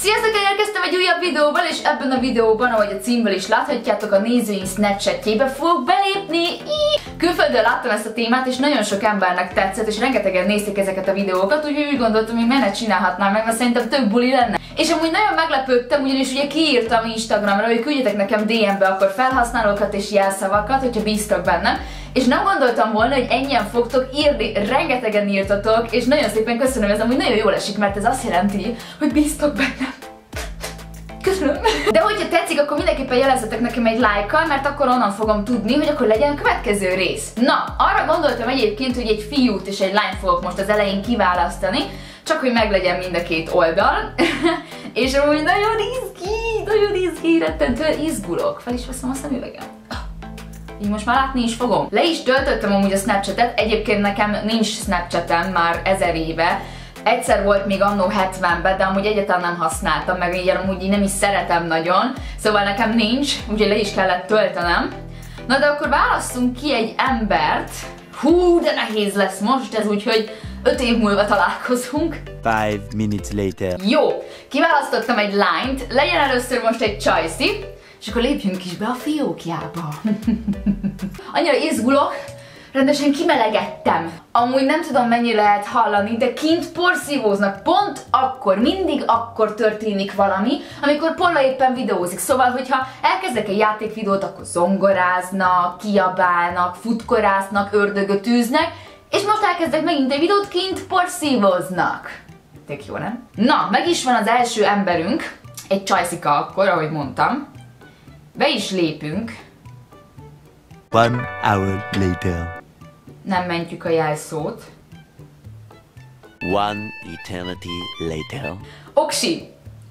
Sziasztok, elérkeztem egy újabb videóval, és ebben a videóban, ahogy a címből is láthatjátok, a nézőink Snapchatjébe fogok belépni. Külföldön láttam ezt a témát, és nagyon sok embernek tetszett, és rengetegen nézték ezeket a videókat, úgyhogy úgy gondoltam, hogy miért ne csinálhatnám meg, mert szerintem több buli lenne. És amúgy nagyon meglepődtem, ugyanis ugye kiírtam Instagramra, hogy küldjetek nekem DM-be akkor felhasználókat és jelszavakat, hogyha bíztok bennem. És nem gondoltam volna, hogy ennyien fogtok írni, rengetegen írtatok, és nagyon szépen köszönöm, ez amúgy nagyon jól esik, mert ez azt jelenti, hogy bíztok bennem. Köszönöm. De hogyha tetszik, akkor mindenképpen jelezzetek nekem egy lájkkal, mert akkor onnan fogom tudni, hogy akkor legyen a következő rész. Na, arra gondoltam egyébként, hogy egy fiút és egy lányt fogok most az elején kiválasztani, csak hogy meglegyen mind a két oldal. És amúgy nagyon izgi, rettentően izgulok. Fel is veszem a szemüvegem. Így most már látni is fogom. Le is töltöttem amúgy a Snapchatet, egyébként nekem nincs Snapchatem már 1000 éve. Egyszer volt még annó 70-ben, de amúgy egyáltalán nem használtam, meg így amúgy így nem is szeretem nagyon. Szóval nekem nincs, úgyhogy le is kellett töltenem. Na de akkor válasszunk ki egy embert. Hú, de nehéz lesz most ez, úgyhogy 5 év múlva találkozunk. 5 minutes later. Jó, kiválasztottam egy lányt, legyen először most egy csajszi, és akkor lépjünk is be a fiókjába. Annyira izgulok, rendesen kimelegettem. Amúgy nem tudom, mennyi lehet hallani, de kint porszívóznak. Pont akkor, mindig akkor történik valami, amikor Polla éppen videózik. Szóval, hogyha elkezdek egy játékvideót, akkor zongoráznak, kiabálnak, futkorásznak, ördögöt űznek, és most elkezdek megint egy videót, kint porszívóznak. Tök jó, nem? Na, meg is van az első emberünk. Egy csajszika akkor, ahogy mondtam. Be is lépünk. 1 hour later. Nem mentjük a jelszót. 1 eternity later. Oksi,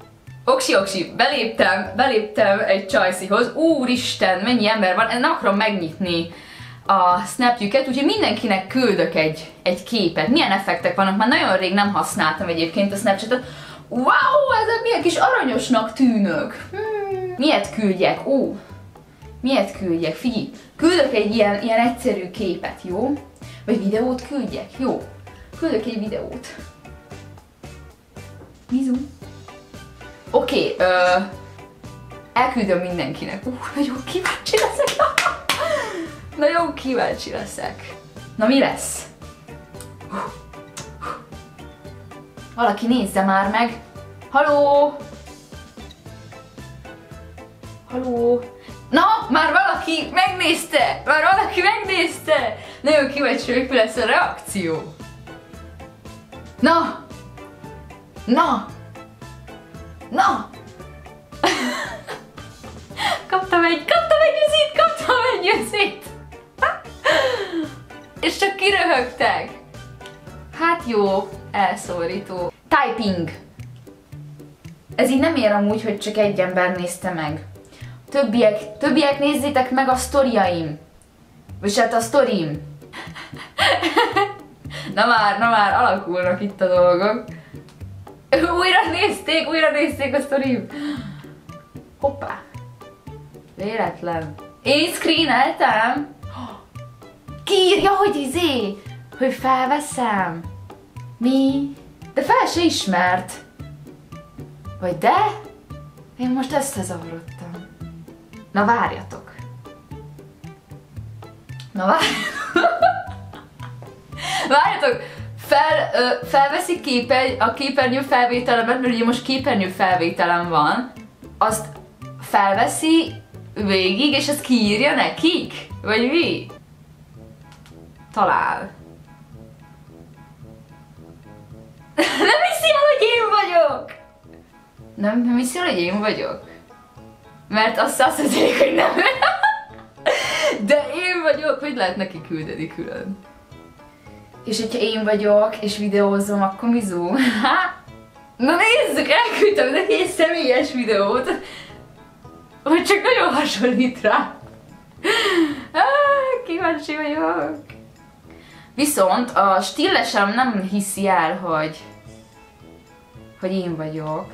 beléptem egy csajszihoz. Úristen, mennyi ember van, nem akarom megnyitni a snapjüket, úgyhogy mindenkinek küldök egy képet. Milyen effektek vannak, már nagyon rég nem használtam egyébként a Snapchatet. Wow, ezek milyen kis aranyosnak tűnök. Miért küldjek? Miért küldjek? Figyelj, küldök egy ilyen egyszerű képet, jó? Vagy videót küldjek? Jó. Küldök egy videót. Mizu? Oké, elküldöm mindenkinek. Nagyon kíváncsi leszek. Nagyon kíváncsi leszek. Na mi lesz? Valaki nézze már meg. Halló? Halló? Na, már valaki megnézte! Nagyon kíváncsi, hogy mi lesz a reakció. Na! Kaptam egy üzét! És csak kiröhögtek. Hát jó, elszólító. Typing. Ez így nem ér amúgy, hogy csak egy ember nézte meg. Többiek nézzétek meg a sztoriaim. Vagy hát a sztorim. Na már, alakulnak itt a dolgok. Újra nézték a sztorim. Hoppá. Véletlen. Én screeneltem. Kiírja, hogy felveszem. Mi? De fel se ismert. Vagy de? Én most összezavarodtam. Na várjatok. Várjatok. Felveszi a képernyő felvételemet, mert ugye most képernyő felvételem van. Azt felveszi végig, és azt kiírja nekik? Vagy mi? Talál. Nem hiszi el, hogy én vagyok! Nem hiszi el, hogy én vagyok? Mert azt mondják, hogy nem. De én vagyok, hogy lehet neki küldeni külön. És hogyha én vagyok, és videózom, akkor mizu? Na nézzük, elküldtem neki egy személyes videót. Hogy csak nagyon hasonlít rá. Kíváncsi vagyok. Viszont a stillesem nem hiszi el, hogy én vagyok.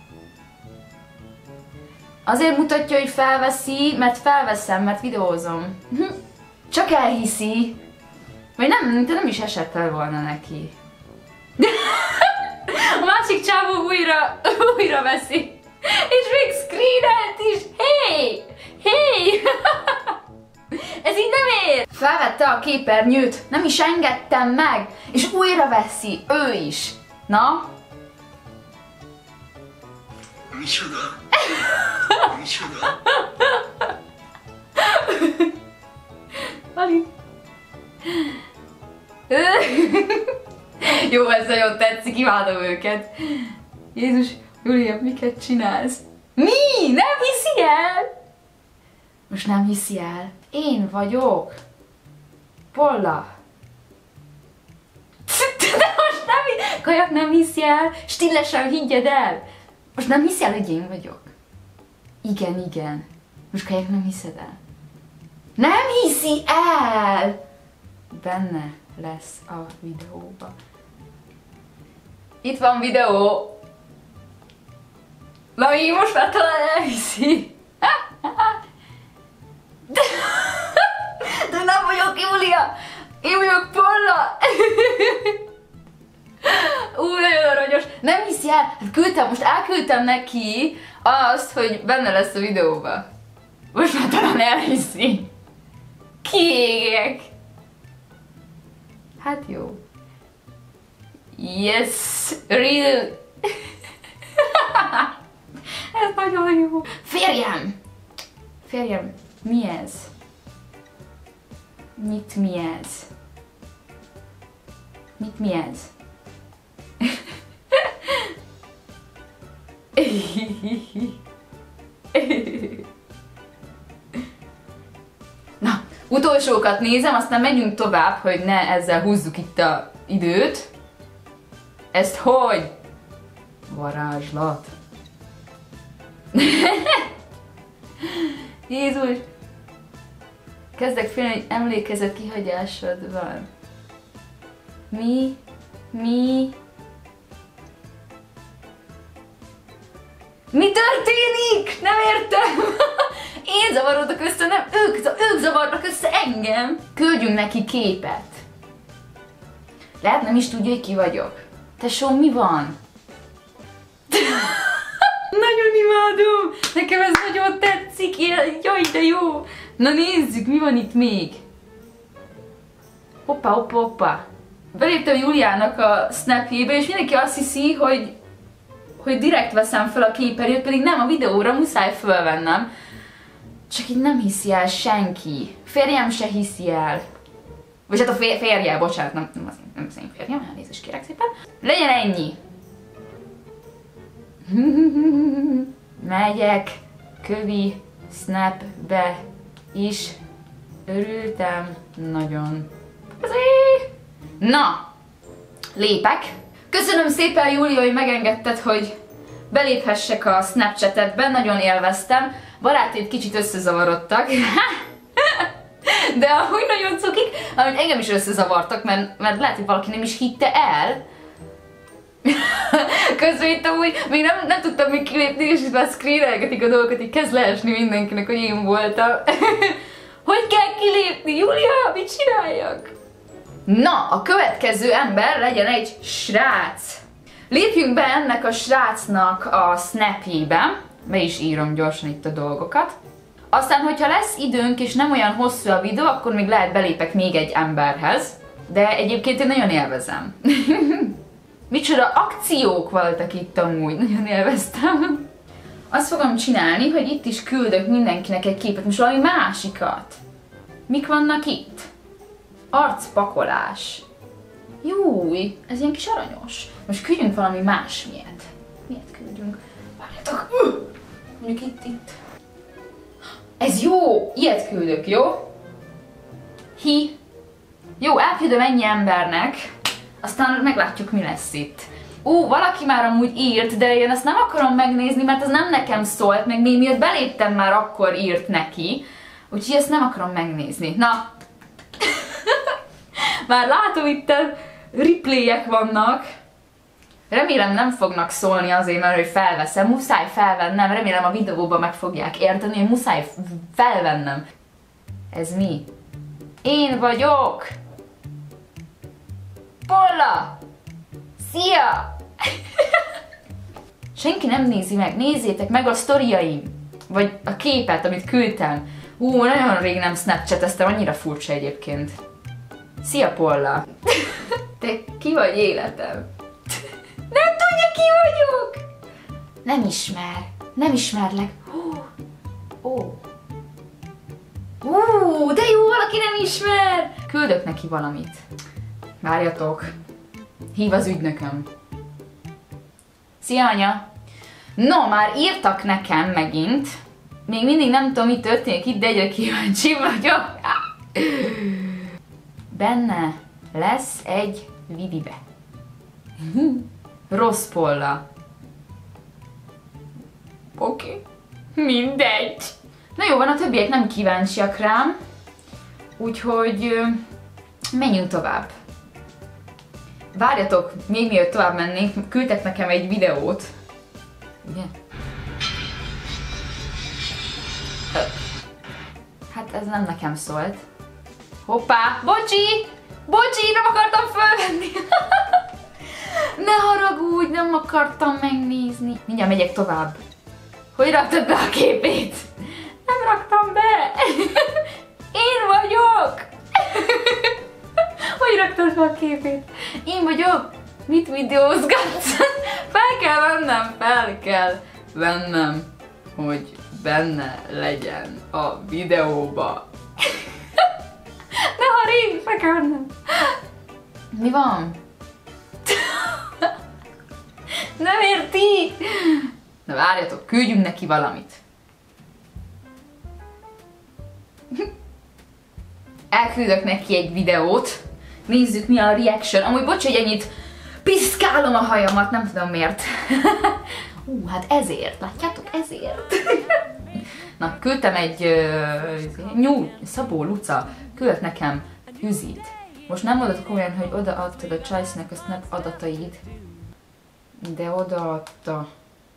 Azért mutatja, hogy felveszi, mert felveszem, mert videózom. Csak elhiszi. Vagy nem is esett el volna neki. A másik csávó újra veszi. És még screenelt is. Hey! Hey! Ez így nem ér! Felvette a képernyőt, nem is engedtem meg, és újra veszi, ő is. Na? Micsoda? Micsoda? Ali. Jó, ez nagyon tetszik, imádom őket. Jézus, Júlia, miket csinálsz? Mi? Nem hiszi el? Most nem hiszi el. Én vagyok. Polla. De most nem, Kajak nem hiszi el. Stille sem higgyed el. Most nem hiszi el, hogy én vagyok. Igen, igen. Most Kajak nem hiszed el. Nem hiszi el! Benne lesz a videóba. Itt van videó. Na mi most már talán elhiszi. De nem vagyok Júlia! Én vagyok Polla! Nagyon aranyos. Nem hiszi el? Hát most elküldtem neki azt, hogy benne lesz a videóba. Most már talán elhiszi. Kiégek. Hát jó. Yes, real. Ez nagyon jó. Férjem! Férjem, mi ez? Mi ez? Mi ez? Na, utolsókat nézem, aztán megyünk tovább, hogy ne ezzel húzzuk itt a időt. Ezt hogy? Varázslat. Jézus! Kezdek félni, hogy emlékezet kihagyásod van. Mi? Mi történik? Nem értem! Én zavarodok össze, nem ők zavarnak össze engem. Küldjünk neki képet. Lehet nem is tudja, hogy ki vagyok. Tesó, mi van? Nagyon imádom! Nekem ez nagyon tetszik, jaj, de jó! Na nézzük, mi van itt még? Hoppa. Beléptem Júliának a snapjébe, és mindenki azt hiszi, hogy direkt veszem fel a képernyőt, pedig nem, a videóra muszáj fölvennem. Csak így nem hiszi el senki. Férjem se hiszi el. Vagy hát a férje, bocsánat, nem az én férjem, elnézést kérek szépen. Legyen ennyi. Megyek kövi snapbe is. Örültem nagyon. Na, lépek. Köszönöm szépen, Júlia, hogy megengedted, hogy beléphessek a Snapchatedbe, nagyon élveztem. Barátaid kicsit összezavarodtak. De amúgy nagyon cukik, amúgy engem is összezavartak, mert lehet, hogy valaki nem is hitte el. Közben itt amúgy még nem tudtam még kilépni, és itt már screenelgetik a dolgokat, így kezd leesni mindenkinek, hogy én voltam. Hogy kell kilépni, Júlia? Mit csináljak? Na, a következő ember legyen egy srác. Lépjünk be ennek a srácnak a snapjébe. Be is írom gyorsan itt a dolgokat. Aztán, hogyha lesz időnk és nem olyan hosszú a videó, akkor még lehet belépek még egy emberhez. De egyébként én nagyon élvezem. Micsoda akciók voltak itt amúgy, nagyon élveztem. Azt fogom csinálni, hogy itt is küldök mindenkinek egy képet, most valami másikat. Mik vannak itt? Arcpakolás. Júj, ez ilyen kis aranyos. Most küldjünk valami másmilyet. Miért küldjünk? Várjátok! Mondjuk itt. Ez jó! Ilyet küldök, jó? Jó, elküldöm ennyi embernek. Aztán meglátjuk, mi lesz itt. Valaki már amúgy írt, de én ezt nem akarom megnézni, mert az nem nekem szólt, meg még miért beléptem már akkor írt neki. Úgyhogy ezt nem akarom megnézni. Na! Már látom, itt replayek vannak. Remélem nem fognak szólni azért, mert hogy felveszem. Muszáj felvennem, remélem a videóban meg fogják érteni, hogy muszáj felvennem. Ez mi? Én vagyok! Polla! Szia! Senki nem nézi meg, nézzétek meg a sztoriaim, vagy a képet, amit küldtem. Nagyon rég nem Snapchateztem, annyira furcsa egyébként. Szia, Polla! Te ki vagy, életem? Nem tudja, ki vagyok! Nem ismer. Nem ismerlek. De jó, valaki nem ismer! Küldök neki valamit. Várjatok. Hív az ügynököm. Szia, anya! No, már írtak nekem megint. Még mindig nem tudom, mi történik itt, de egyre kíváncsi vagyok. Benne lesz egy vidibe. Rossz Polla. Oké. Mindegy. Na jó van, a többiek nem kíváncsiak rám. Úgyhogy menjünk tovább. Várjatok, még mielőtt tovább mennénk, küldtek nekem egy videót. Ugye? Hát ez nem nekem szólt. Hoppá! Bocsi! Bocsi, nem akartam fölvenni! Ne haragudj, nem akartam megnézni. Mindjárt megyek tovább. Hogy raktad be a képét? Nem raktam be! Én vagyok! Hogy raktad be a képét? Én vagyok! Mit videózgatsz? Fel kell vennem, hogy benne legyen a videóba. Ne haragudj, fel kell vennem. Mi van? Nem érti? Na várjatok, küldjünk neki valamit. Elküldök neki egy videót. Nézzük, mi a reaction. Amúgy bocs, hogy ennyit piszkálom a hajamat, nem tudom miért. Hát ezért, látjátok, ezért. Na, küldtem egy Szabó Luca küldött nekem üzit. Most nem mondod olyan, hogy odaadtad a Csajsznek a Snap adataid, de odaadta.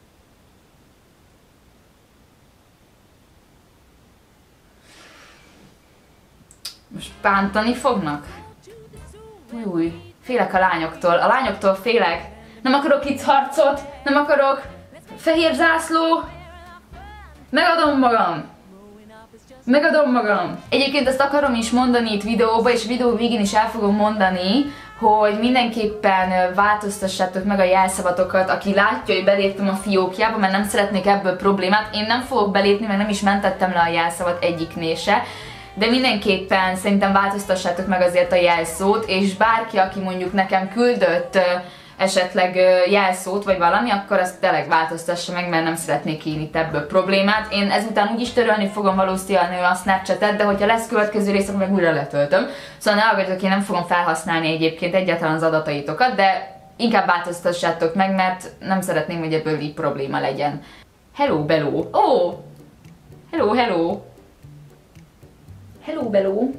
Most bántani fognak? Új, félek a lányoktól. A lányoktól félek. Nem akarok itt harcot, nem akarok fehér zászló. Megadom magam. Megadom magam. Egyébként ezt akarom is mondani itt videóba, és videó végén is el fogom mondani, hogy mindenképpen változtassátok meg a jelszavatokat, aki látja, hogy beléptem a fiókjába, mert nem szeretnék ebből problémát. Én nem fogok belépni, mert nem is mentettem le a jelszavat egyiknél se. De mindenképpen szerintem változtassátok meg azért a jelszót, és bárki, aki mondjuk nekem küldött esetleg jelszót vagy valami, akkor azt tényleg változtassa meg, mert nem szeretnék én itt ebből problémát. Én ezután úgyis törölni fogom valószínűleg a Snapchatet, de hogyha lesz következő rész, akkor meg újra letöltöm. Szóval ne aggódjatok, én nem fogom felhasználni egyébként egyáltalán az adataitokat, de inkább változtassátok meg, mert nem szeretném, hogy ebből így probléma legyen. Hello, Beló! Oh! Hello, hello! Hello, Beló!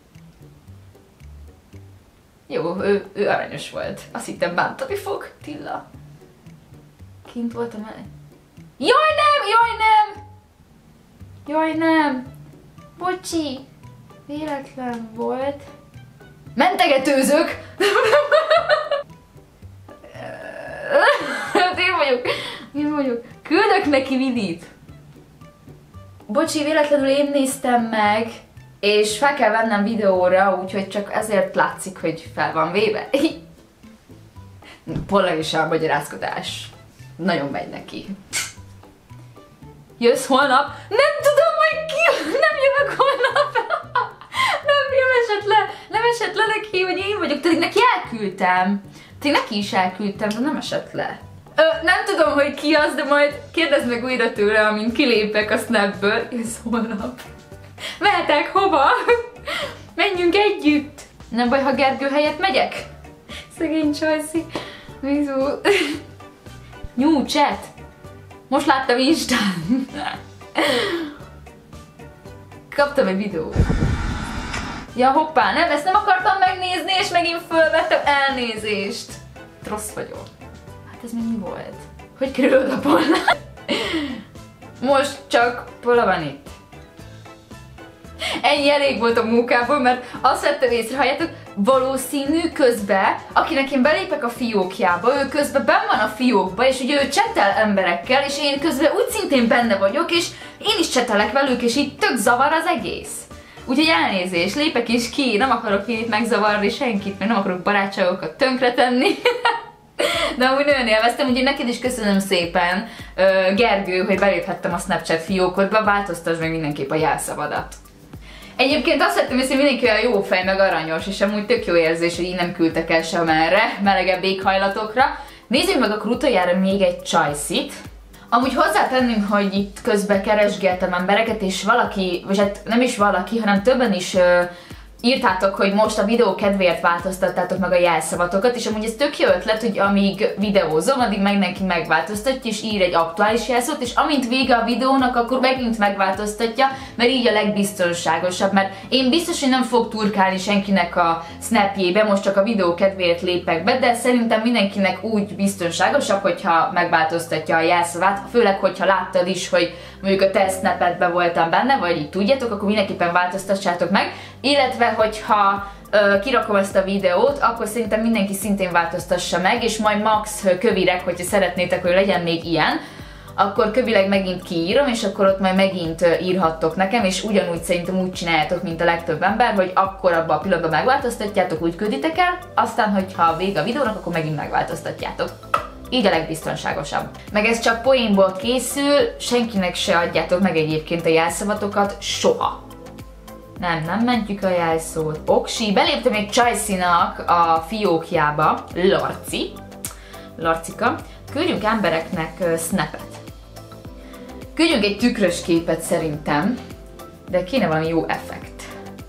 Jó, ő aranyos volt. Azt hittem bántani fog, Tilla. Kint voltam el. Jaj, nem! Jaj, nem! Jaj, nem! Bocsi! Véletlen volt. Mentegetőzök! Én vagyok. Küldök neki vidit. Bocsi, véletlenül én néztem meg. És fel kell vennem videóra, úgyhogy csak ezért látszik, hogy fel van véve. Polla és a magyarázkodás. Nagyon megy neki. Jössz holnap? Nem tudom, hogy ki, nem jövök holnap. Nem esett le neki, hogy én vagyok. Tehát neki elküldtem. Tehát neki is elküldtem, de nem esett le. Nem tudom, hogy ki az, de majd kérdezd meg újra tőle, amint kilépek a Snapből. Jössz holnap. Mehetek hova? Menjünk együtt! Nem baj, ha Gergő helyett megyek? Szegény Csajci. Vizu. New chat. Most láttam Instán. Kaptam egy videót. Ja hoppá, nem, ezt nem akartam megnézni, és megint fölvettem, elnézést. Rossz vagyok. Hát ez még mi volt? Hogy kerül oda Polla? Most csak Polla van itt. ennyi elég volt a munkából, mert azt vettem észre, halljátok, valószínű közben, akinek én belépek a fiókjába, ő közben benn van a fiókba, és ugye ő csetel emberekkel, és én közben úgy szintén benne vagyok, és én is csetelek velük, és így tök zavar az egész. Úgyhogy elnézést, lépek is ki, nem akarok itt megzavarni senkit, mert nem akarok barátságokat tönkretenni. De amúgy nagyon élveztem, úgyhogy neked is köszönöm szépen, Gergő, hogy beléphettem a Snapchat fiókodba, változtasd meg mindenképp a jelszavadat. Egyébként azt vettem észre, hogy mindenki olyan jó fej, meg aranyos, és amúgy tök jó érzés, hogy így nem küldtek el sem erre, melegebb éghajlatokra. Nézzük meg akkor utoljára még egy csajszit. Amúgy hozzátennünk, hogy itt közben keresgéltem embereket, és valaki, vagy hát nem is valaki, hanem többen is írtátok, hogy most a videó kedvéért változtattátok meg a jelszavatokat, és amúgy ez tök jó ötlet, hogy amíg videózom, addig mindenki megváltoztatja, és ír egy aktuális jelszót, és amint vége a videónak, akkor megint megváltoztatja, mert így a legbiztonságosabb, mert én biztos, hogy nem fog turkálni senkinek a snapjébe, most csak a videó kedvéért lépek be, de szerintem mindenkinek úgy biztonságosabb, hogyha megváltoztatja a jelszavát, főleg, hogyha láttad is, hogy mondjuk a te snapedben voltam benne, vagy így tudjátok, akkor mindenképpen változtassátok meg, illetve hogyha kirakom ezt a videót, akkor szerintem mindenki szintén változtassa meg, és majd max kövirek, hogyha szeretnétek, hogy legyen még ilyen, akkor kövileg megint kiírom, és akkor ott majd megint írhattok nekem, és ugyanúgy szerintem úgy csináljátok, mint a legtöbb ember, hogy akkor abban a pillanatban megváltoztatjátok, úgy külditek el, aztán, hogyha vége a videónak, akkor megint megváltoztatjátok. Így a legbiztonságosabb. Meg ez csak poénból készül, senkinek se adjátok meg egyébként a jelszavatokat soha. Nem mentjük a jelszót. Oksi, beléptem egy csajszinak a fiókjába, Larcika. Küldjünk embereknek snapet. Küldjünk egy tükrös képet szerintem, de kéne valami jó effekt.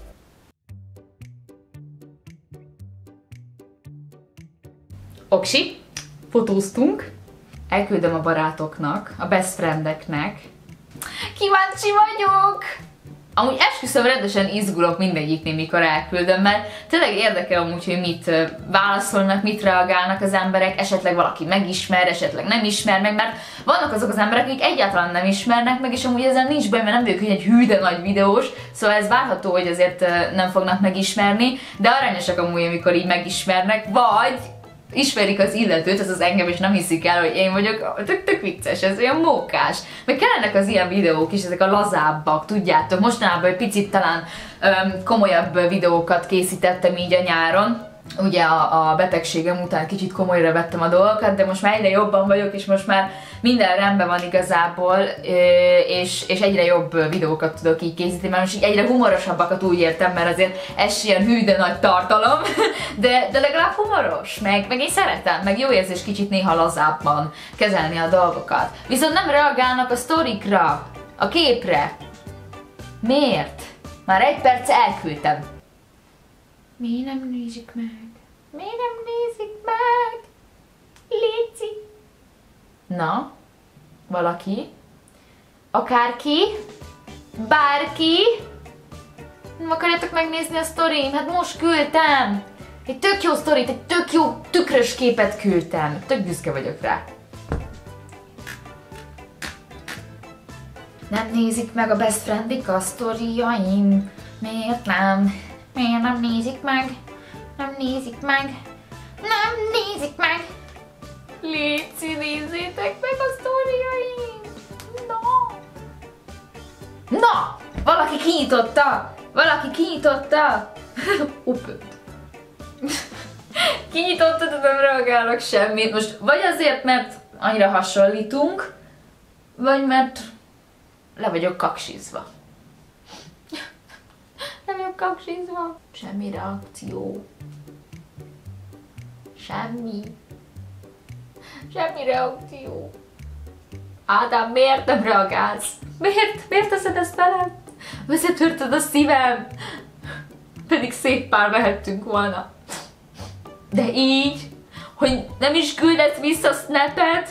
Oksi, fotóztunk. Elküldöm a barátoknak, a best friendeknek. Kíváncsi vagyok! Amúgy esküszöm, rendesen izgulok mindegyiknél, mikor elküldöm, mert tényleg érdekel amúgy, hogy mit válaszolnak, mit reagálnak az emberek, esetleg valaki megismer, esetleg nem ismer meg, mert vannak azok az emberek, akik egyáltalán nem ismernek meg, és amúgy ezzel nincs baj, mert nem vagyok egy hű, de nagy videós, szóval ez várható, hogy azért nem fognak megismerni, de aranyosak amúgy, amikor így megismernek, vagy ismerik az illetőt, ez az engem, és nem hiszik el, hogy én vagyok, tök vicces, ez olyan mókás. Meg kellenek az ilyen videók is, ezek a lazábbak, tudjátok, mostanában egy picit talán komolyabb videókat készítettem így a nyáron, ugye a betegségem után kicsit komolyra vettem a dolgokat, de most már egyre jobban vagyok, és most már minden rendben van igazából, és egyre jobb videókat tudok így készíteni, mert most így egyre humorosabbakat úgy értem, mert azért ez ilyen hű, de nagy tartalom, de legalább humoros, meg én szeretem, meg jó érzés kicsit néha lazábban kezelni a dolgokat. Viszont nem reagálnak a sztorikra, a képre. Miért? Már egy perc elküldtem. Miért nem nézik meg? Miért nem nézik meg? Léci! Na, valaki? Akárki? Bárki? Nem akarjátok megnézni a sztorim? Hát most küldtem! Egy tök jó sztorit, egy tök jó tükrös képet küldtem. Tök büszke vagyok rá. Nem nézik meg a best friendik a sztoriaim? Miért nem? Miért nem nézik meg? Nem nézik meg? Nem nézik meg! Léci, nézzétek meg a sztoriaim! No! Na! Valaki kinyitotta! Valaki kinyitotta! Upöt. Kinyitotta, de nem reagálok semmit. Most vagy azért, mert annyira hasonlítunk, vagy mert le vagyok kaksizva. Nem vagyok kaksizva. Semmi reakció. Semmi. Semmi reakció. Ádám, miért nem reagálsz? Miért teszed ezt velem? Összetörted a szívem. Pedig szép pár vehettünk volna. De így, hogy nem is küldesz vissza snapet?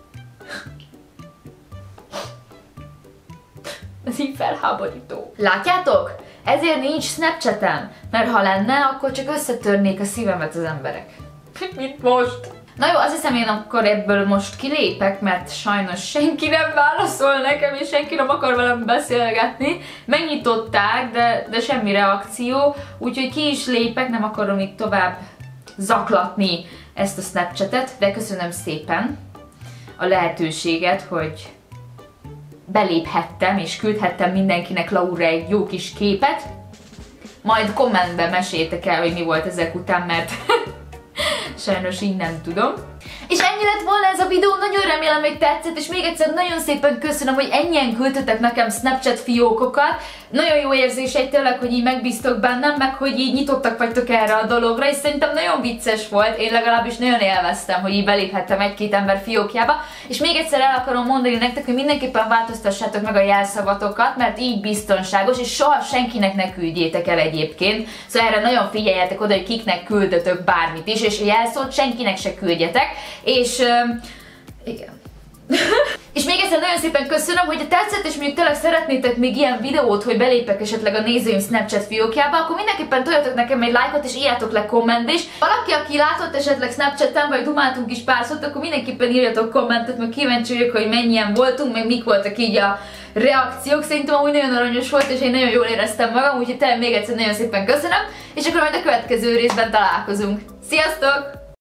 Ez így felháborító. Látjátok? Ezért nincs Snapchatem, mert ha lenne, akkor csak összetörnék a szívemet az emberek. Mint most. Na jó, azt hiszem én akkor ebből most kilépek, mert sajnos senki nem válaszol nekem, és senki nem akar velem beszélgetni. Megnyitották, de semmi reakció, úgyhogy ki is lépek, nem akarom itt tovább zaklatni ezt a Snapchatet, de köszönöm szépen a lehetőséget, hogy beléphettem, és küldhettem mindenkinek Laura egy jó kis képet. Majd kommentben meséltek el, hogy mi volt ezek után, mert sajnos így nem tudom. És ennyi lett volna ez a videó, nagyon remélem, hogy tetszett, és még egyszer nagyon szépen köszönöm, hogy ennyien küldtetek nekem Snapchat fiókokat. Nagyon jó érzés tényleg, hogy így megbíztok bennem, meg hogy így nyitottak vagytok erre a dologra, és szerintem nagyon vicces volt, én legalábbis nagyon élveztem, hogy így beléphettem egy-két ember fiókjába. És még egyszer el akarom mondani nektek, hogy mindenképpen változtassátok meg a jelszavatokat, mert így biztonságos, és soha senkinek ne küldjétek el egyébként. Szóval erre nagyon figyeljetek oda, hogy kiknek küldötök bármit is, és a jelszót senkinek se küldjetek. És igen. És még egyszer nagyon szépen köszönöm, hogy tetszett, és mondjuk tényleg szeretnétek még ilyen videót, hogy belépek esetleg a nézőim Snapchat fiókjába, akkor mindenképpen toljatok nekem egy lájkot, és írjátok le kommentbe is. Valaki, aki látott esetleg Snapchaten, vagy dumáltunk is pár szót, akkor mindenképpen írjatok kommentet, mert kíváncsi vagyok, hogy mennyien voltunk, meg mik voltak így a reakciók. Szerintem amúgy nagyon aranyos volt, és én nagyon jól éreztem magam, úgyhogy tényleg még egyszer nagyon szépen köszönöm, és akkor majd a következő részben találkozunk. Sziasztok!